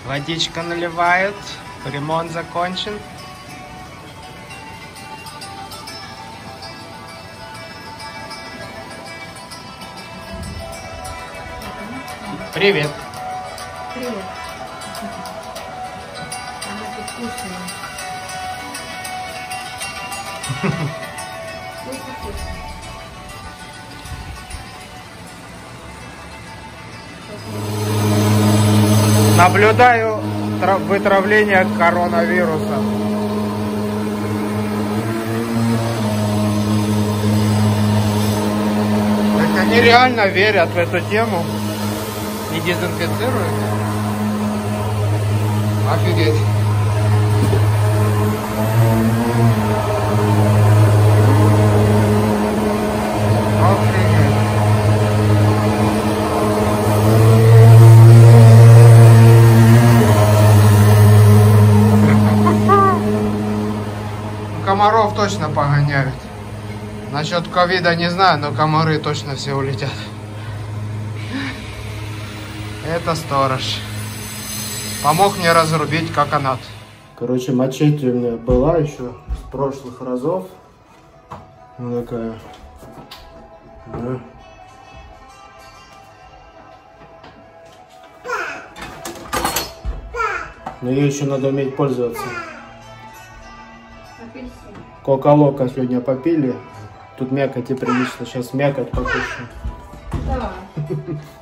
Водичка наливают. Ремонт закончен. Привет. Привет. Она тут вкусная. Вкусно. Наблюдаю вытравление коронавируса. Это они реально верят в эту тему и дезинфицируют. Офигеть. Комаров точно погоняют. Насчет ковида не знаю, но комары точно все улетят. Это сторож. Помог мне разрубить коконат. Короче, мачете у меня была еще с прошлых разов. Вот такая. Да. Но ей еще надо уметь пользоваться. Кока-лока сегодня попили. Тут мякоти прилично. Сейчас мякоть покушаем. Да.